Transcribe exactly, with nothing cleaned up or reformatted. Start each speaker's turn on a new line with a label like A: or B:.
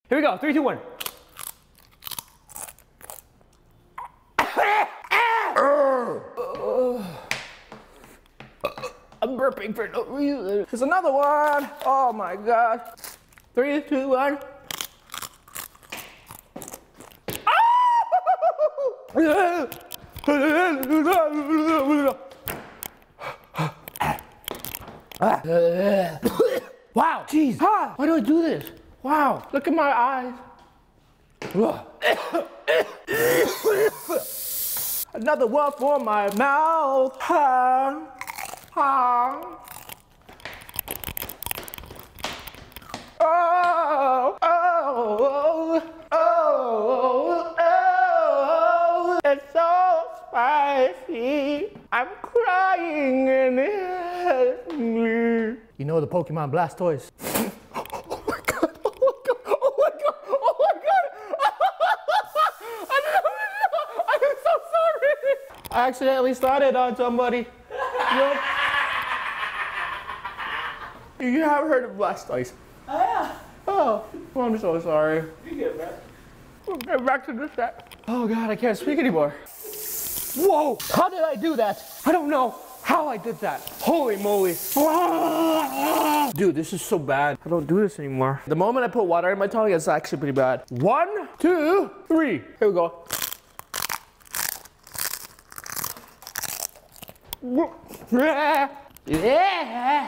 A: Here we go, three, two, one. I'm burping for no reason. There's another one. Oh my god. Three, two, one. Wow, jeez. Ah, why do I do this? Wow, look at my eyes. Another one for my mouth. Ah, ah. Oh, oh, oh, oh, oh, it's so spicy. I'm crying and it hurts me. You know the Pokemon Blastoise? Oh my god, oh my god, oh my god, oh my god. I didn't know, I'm so sorry. I accidentally started on somebody. Yup. You haven't heard of Blastoise?
B: Oh yeah.
A: Oh, I'm so sorry.
B: You get back.
A: We'll get back to this set. Oh god, I can't speak anymore. Whoa! How did I do that? I don't know how I did that. Holy moly. Dude, this is so bad. I don't do this anymore. The moment I put water in my tongue, it's actually pretty bad. One, two, three. Here we go. Yeah.